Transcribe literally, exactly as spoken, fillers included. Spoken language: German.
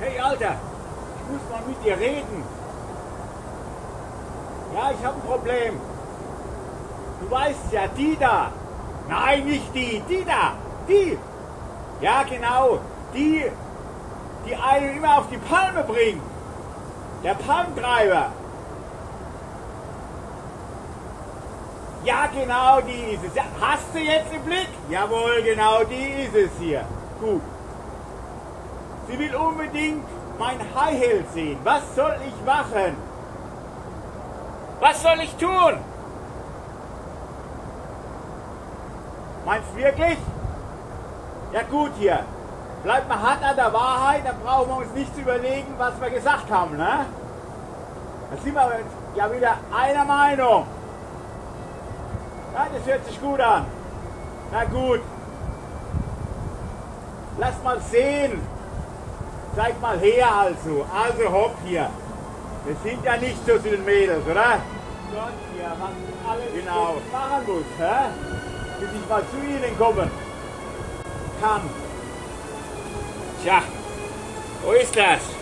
Hey Alter, ich muss mal mit dir reden. Ja, ich habe ein Problem. Du weißt ja, die da. Nein, nicht die, die da. Die. Ja, genau. Die, die einen immer auf die Palme bringt. Der Palmtreiber. Ja, genau, die ist es. Ja, hast du jetzt im Blick? Jawohl, genau, die ist es hier. Gut. Sie will unbedingt mein High Heel sehen. Was soll ich machen? Was soll ich tun? Meinst du wirklich? Ja gut hier. Bleibt mal hart an der Wahrheit, dann brauchen wir uns nicht zu überlegen, was wir gesagt haben, ne? Da sind wir ja wieder einer Meinung. Ja, das hört sich gut an. Na gut. Lass mal sehen. Zeig mal her also. Also hopp hier. Wir sind ja nicht so viele Mädels, oder? Gott hier, was ich alles genau machen muss, hä? Bis ich mal zu Ihnen kommen kann. Tja, wo ist das?